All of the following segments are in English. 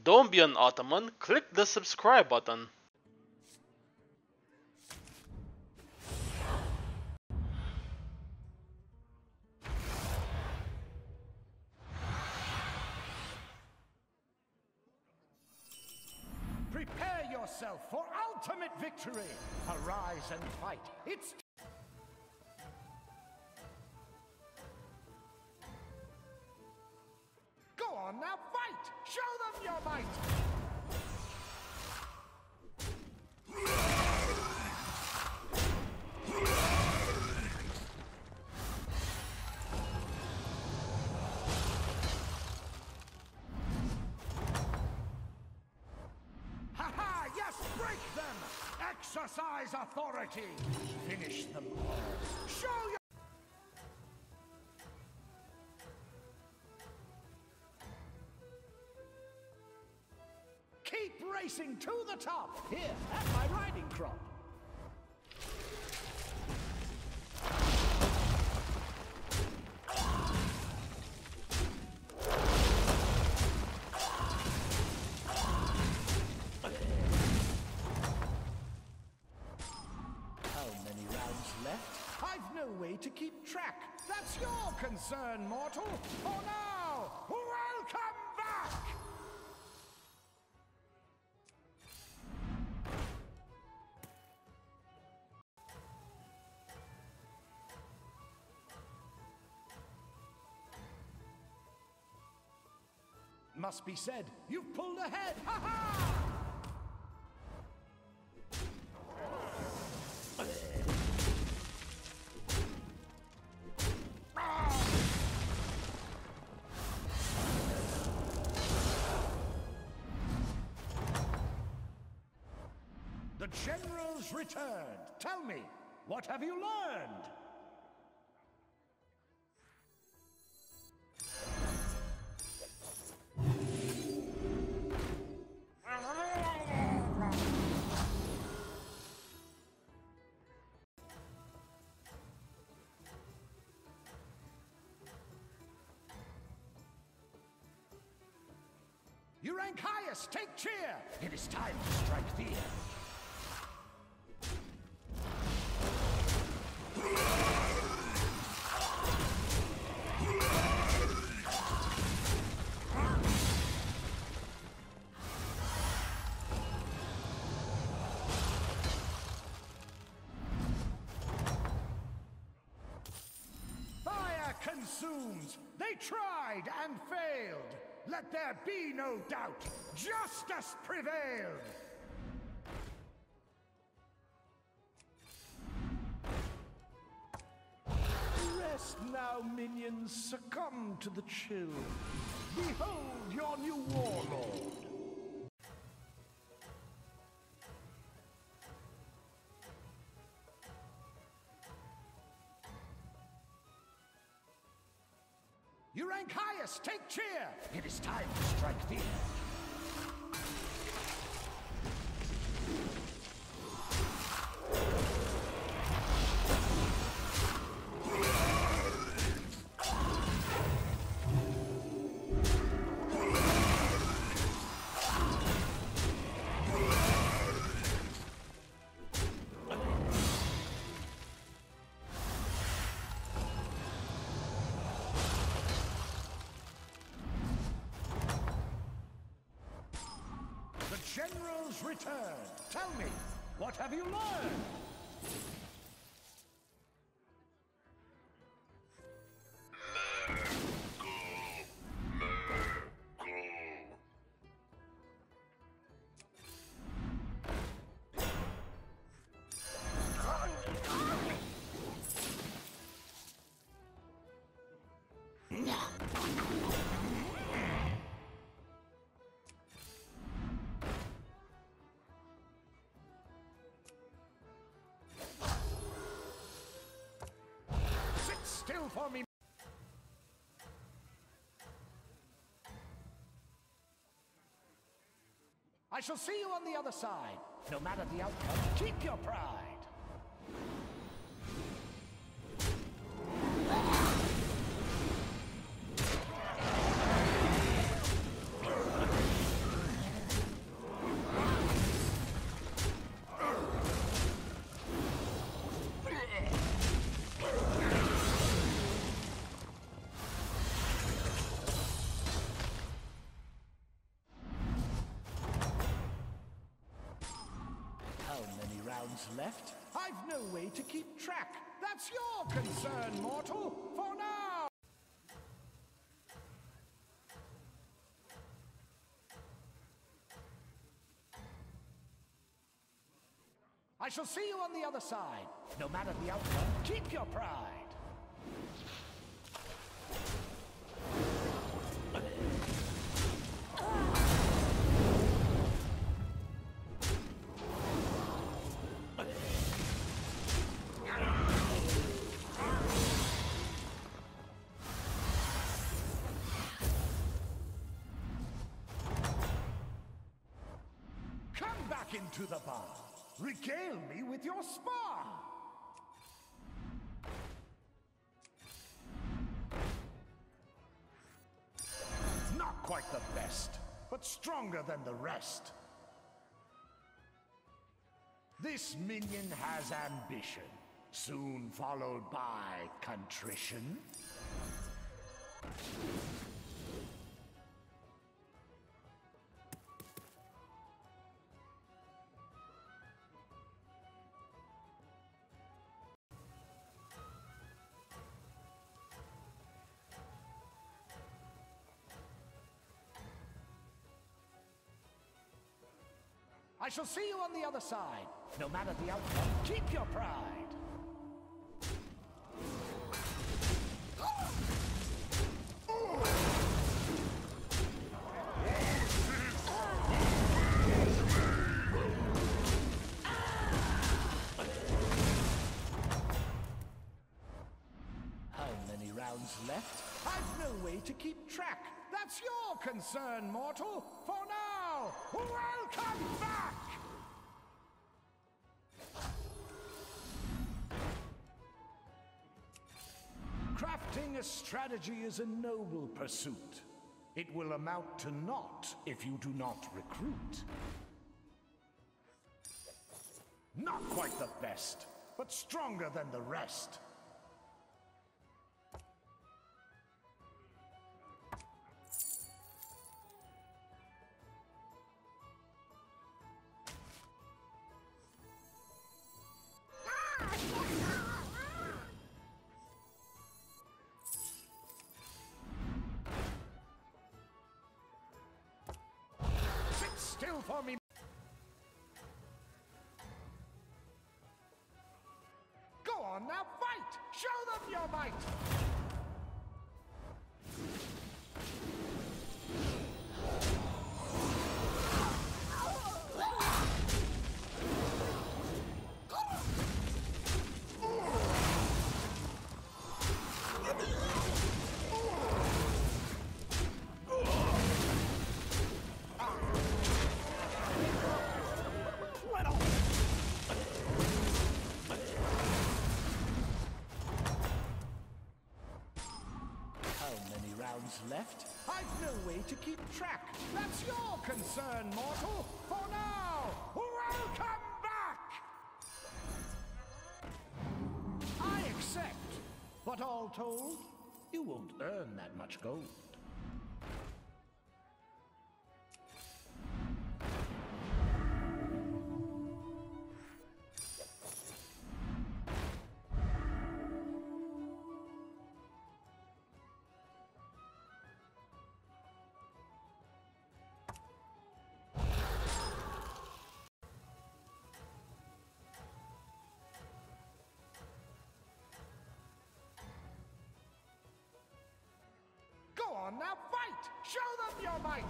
Don't be an Ottoman, click the subscribe button. Prepare yourself for ultimate victory! Arise and fight. It's Go on now, fight! Show them your might! Ha-ha! Yes, break them! Exercise authority! Finish them all! Show your... Keep racing to the top! Here, at my riding crop! How many rounds left? I've no way to keep track. That's your concern, mortal. For now, welcome back! Must be said, you've pulled ahead! Ha-ha! The general's returned. Tell me, what have you learned? You rank highest, take cheer! It is time to strike fear. Fire consumes! They tried and failed! Let there be no doubt! Justice prevailed! Rest now, minions, succumb to the chill. Behold your new warlord! You rank highest, take cheer! It is time to strike fear. General's return. Tell me, what have you learned? Still for me. I shall see you on the other side. No matter the outcome, keep your pride. rounds left. I've no way to keep track. That's your concern, mortal, for now! I shall see you on the other side. No matter the outcome, keep your pride. Come back into the bar. Regale me with your spar! Not quite the best, but stronger than the rest. This minion has ambition, soon followed by contrition. I shall see you on the other side. No matter the outcome, keep your pride. How many rounds left? I've no way to keep track. That's your concern, mortal. For now, welcome back! Crafting a strategy is a noble pursuit. It will amount to naught if you do not recruit. Not quite the best, but stronger than the rest. Still for me. Go on now, fight! Show them your might! Left? I've no way to keep track. That's your concern, mortal. For now, welcome back! I accept. But all told, you won't earn that much gold. Go on now, fight! Show them your might!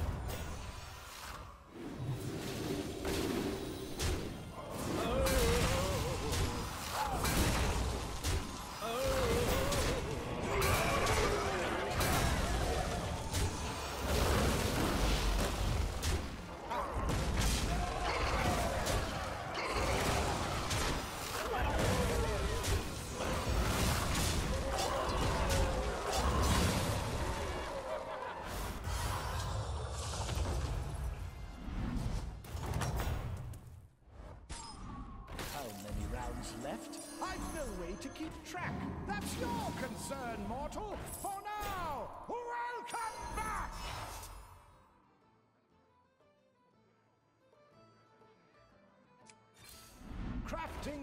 Left? I've no way to keep track. That's your concern, mortal. For now, welcome back!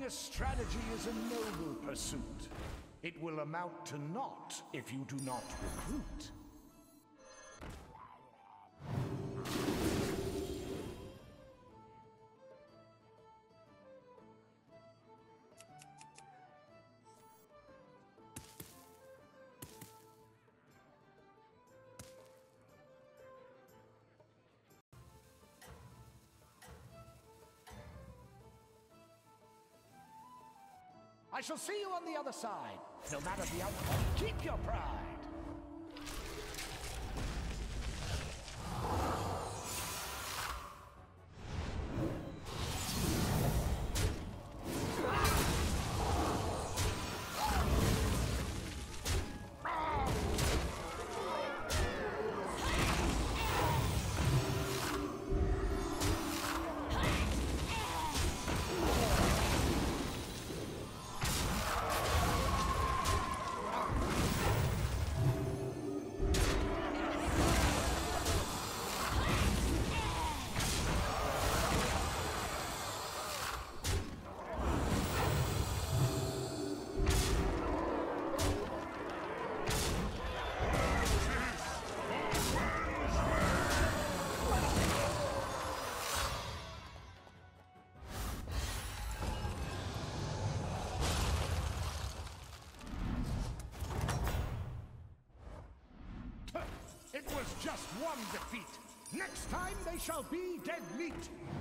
Developing a strategy is a noble pursuit. It will amount to naught if you do not recruit. I shall see you on the other side. No matter the outcome, keep your pride. It was just one defeat. Next time they shall be dead meat.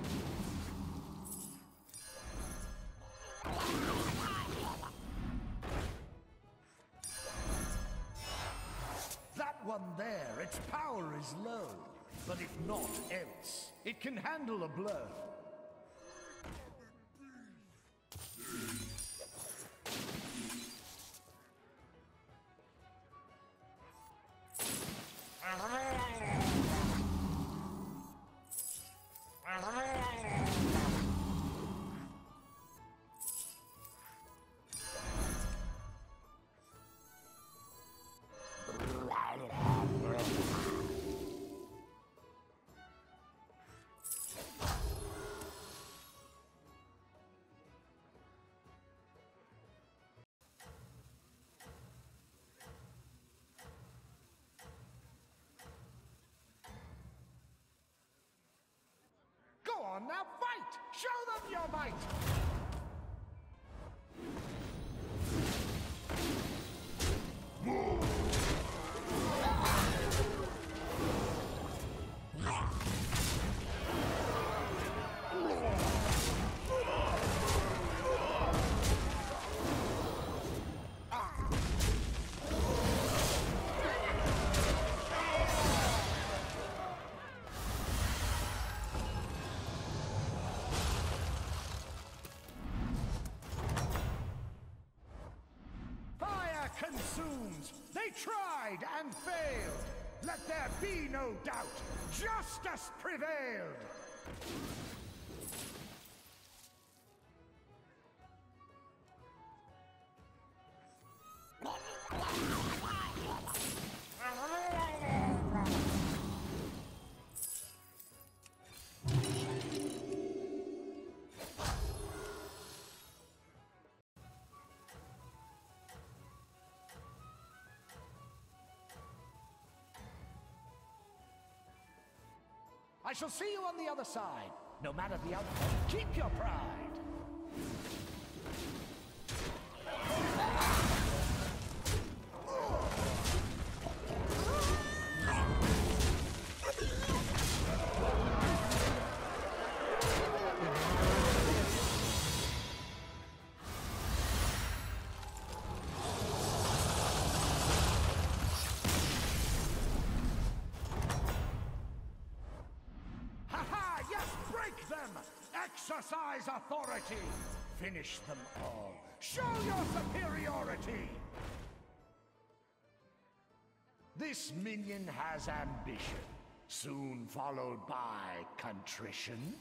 That one there, its power is low. But if naught else, it can handle a blow. Go on now, fight! Show them your might! Consumes. They tried and failed. Let there be no doubt. Justice prevailed. I shall see you on the other side. No matter the outcome, keep your pride. Exercise authority! Finish them all! Show your superiority! This minion has ambition, soon followed by contrition.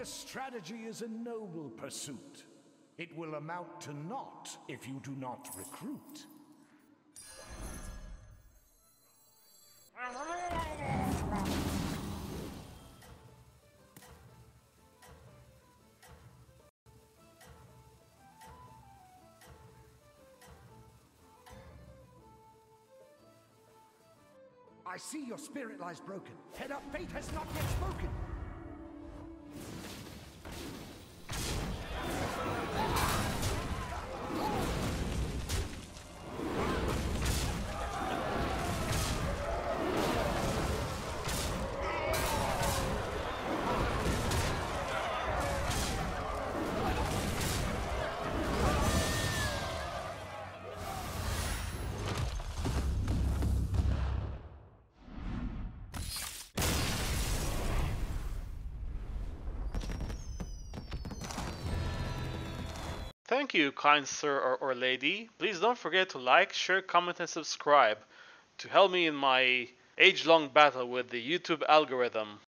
this strategy is a noble pursuit. It will amount to naught if you do not recruit. I see your spirit lies broken. Head up, fate has not yet spoken. Thank you, kind sir or lady. Please don't forget to like, share, comment, and subscribe to help me in my age-long battle with the YouTube algorithm.